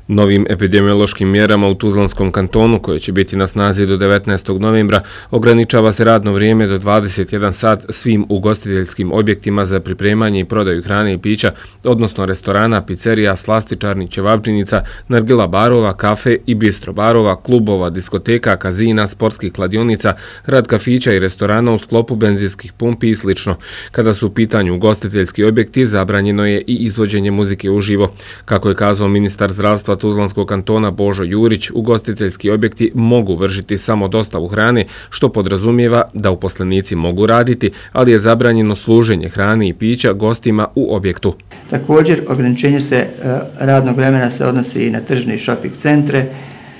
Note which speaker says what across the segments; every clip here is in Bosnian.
Speaker 1: Novim epidemiološkim mjerama u Tuzlanskom kantonu, koje će biti na snazi do 19. novembra, ograničava se radno vrijeme do 21 sat svim ugostiteljskim objektima za pripremanje i prodaju hrane i pića, odnosno restorana, pizzerija, slastičarni, ćevabdžinica, nargila barova, kafe i bistro barova, klubova, diskoteka, kazina, sportskih kladionica, rad kafića i restorana u sklopu benzinskih pumpi i sl. Kada su u pitanju ugostiteljski objekti, zabranjeno je i izvođenje muzike uživo. Kako je kazao ministar zdravstva Tuzlanskog kantona Božo Jurić, ugostiteljski objekti mogu vršiti samo dostavu hrane, što podrazumijeva da uposlenici mogu raditi, ali je zabranjeno služenje hrane i pića gostima u objektu.
Speaker 2: Također, ograničenje radnog vremena se odnosi i na tržne i shopping centre,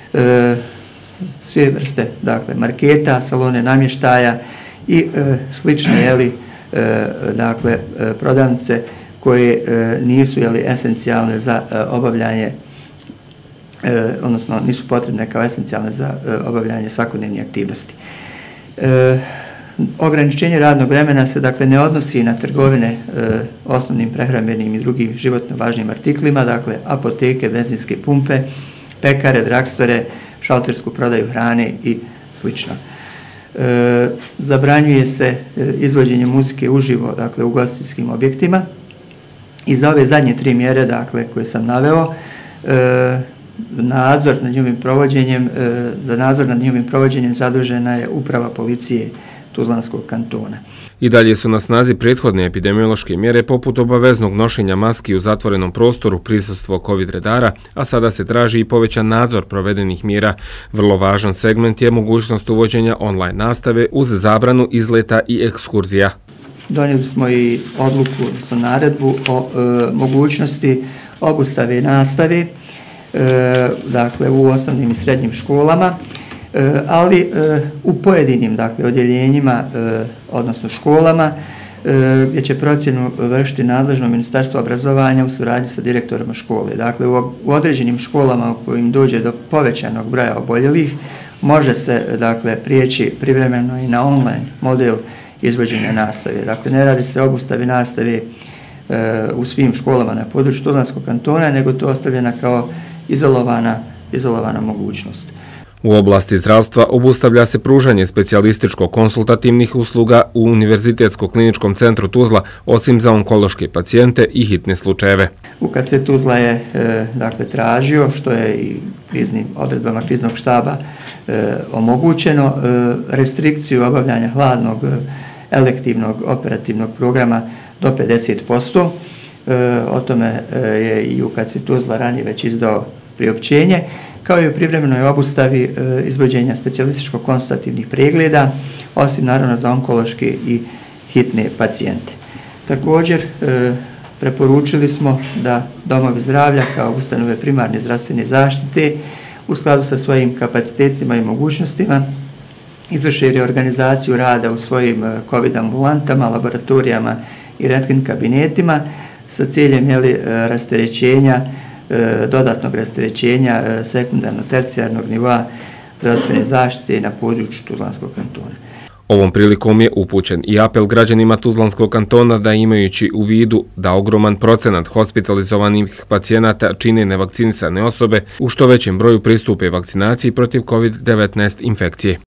Speaker 2: sve vrste marketa, salone namještaja i slične prodavnice koje nisu esencijalne za obavljanje, odnosno nisu potrebne kao esencijalne za obavljanje svakodnevnih aktivnosti. Ograničenje radnog vremena se ne odnosi na trgovine osnovnim prehrambenim i drugim životno važnim artiklima, apoteke, benzinske pumpe, pekare, dragstore, šaltersku prodaju hrane i sl. Zabranjuje se izvođenje muzike uživo u ugostiteljskim objektima i za ove zadnje 3 mjere koje sam naveo, za nadzor nad njihovim provođenjem zadužena je uprava policije Tuzlanskog kantona.
Speaker 1: I dalje su na snazi prethodne epidemiološke mjere poput obaveznog nošenja maski u zatvorenom prostoru, prisustvo COVID redara, a sada se traži i povećan nadzor provedenih mjera. Vrlo važan segment je mogućnost uvođenja online nastave uz zabranu izleta i ekskurzija.
Speaker 2: Donijeli smo i odluku, odnosno naredbu o mogućnosti obustave nastave u osnovnim i srednjim školama, ali u pojedinim odjeljenjima, odnosno školama, gdje će procjenu vršiti nadležno Ministarstvo obrazovanja u suradnji sa direktorima škole. U određenim školama u kojim dođe do povećanog broja oboljelih, može se prijeći privremeno i na online model izvođenja nastave. Ne radi se o obustavi nastave u svim školama na području Tuzlanskog kantona, nego to ostavljena kao izolovana mogućnost.
Speaker 1: U oblasti zdravstva obustavlja se pružanje specijalističko-konsultativnih usluga u Univerzitetsko-kliničkom centru Tuzla, osim za onkološke pacijente i hitne slučajeve.
Speaker 2: UKC Tuzla je tražio, što je i odredbama kriznog štaba omogućeno, restrikciju obavljanja hladnog elektivnog operativnog programa do 50%. O tome je i UKC Tuzla ranije već izdao priopćenje, kao i u privremenoj obustavi izvođenja specijalističko-konsultativnih pregleda, osim naravno za onkološke i hitne pacijente. Također, preporučili smo da domovi zdravlja kao ustanove primarne zdravstvene zaštite u skladu sa svojim kapacitetima i mogućnostima izvrše reorganizaciju rada u svojim COVID ambulantama, laboratorijama i rentgen kabinetima sa ciljem dodatnog rasterećenja sekundarno-tercijarnog nivoa zdravstvene zaštite na području Tuzlanskog kantona.
Speaker 1: Ovom prilikom je upućen i apel građanima Tuzlanskog kantona da, imajući u vidu da ogroman procenat hospitalizovanih pacijenata čine nevakcinisane osobe, u što većem broju pristupe vakcinaciji protiv COVID-19 infekcije.